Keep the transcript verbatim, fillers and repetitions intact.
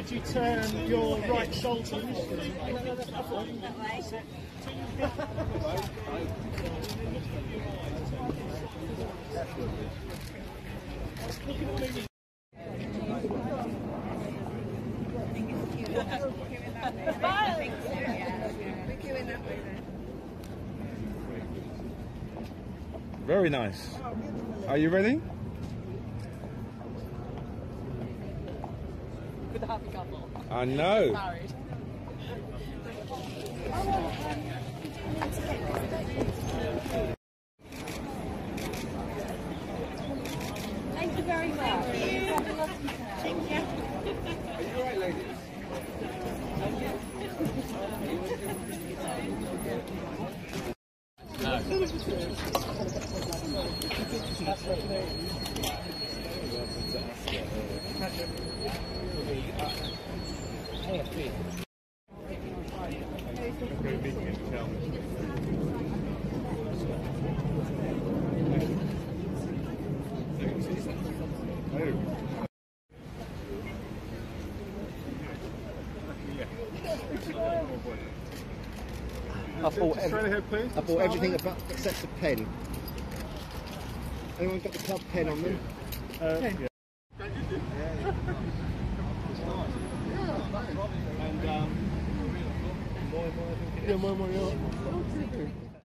Could you turn your right shoulder? Very nice. Are you ready? With a happy couple. I know. Married. Thank you very much. Thank you. Are you alright, ladies? I bought, Just straight ahead, please. I bought everything about except the pen. Anyone got the club pen on them? Uh, yeah. And um, more, more, yeah, more, more, yeah.